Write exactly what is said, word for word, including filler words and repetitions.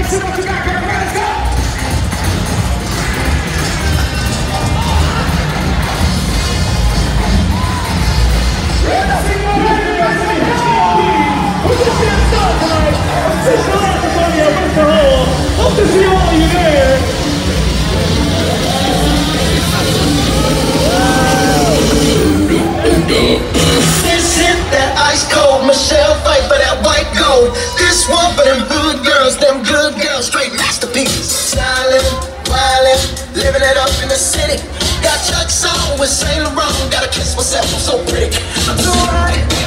Hope to see all of you there. This hit that ice cold Michelle fight for that white gold. This one for them good girls, them good girls, straight masterpieces. Stylin', wildin', living it up in the city. Got Chuck's on with Saint Laurent. Gotta kiss myself, I'm so pretty. I'm so high.